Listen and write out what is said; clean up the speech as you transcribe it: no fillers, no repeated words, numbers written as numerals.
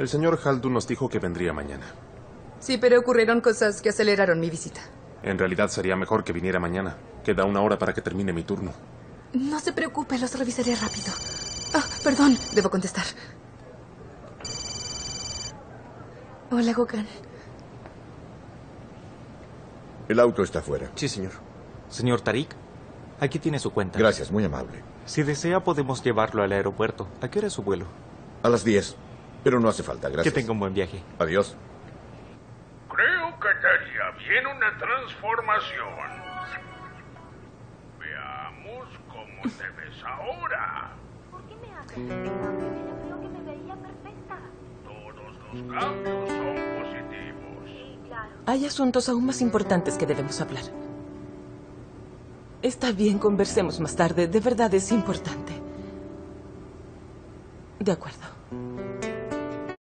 El señor Haldun nos dijo que vendría mañana. Sí, pero ocurrieron cosas que aceleraron mi visita. En realidad sería mejor que viniera mañana. Queda 1 hora para que termine mi turno. No se preocupe, los revisaré rápido. Ah, perdón, debo contestar. Hola, Gokhan. El auto está fuera. Sí, señor. Señor Tariq, aquí tiene su cuenta. Gracias, muy amable. Si desea, podemos llevarlo al aeropuerto. ¿A qué hora es su vuelo? A las 10. Pero no hace falta, gracias. Que tenga un buen viaje. Adiós. Creo que te haría bien una transformación. Veamos cómo te ves ahora. ¿Por qué me haces este cambio? Yo creo que me veía perfecta. Todos los cambios son positivos. Sí, claro. Hay asuntos aún más importantes que debemos hablar. Está bien, conversemos más tarde. De verdad es importante. De acuerdo.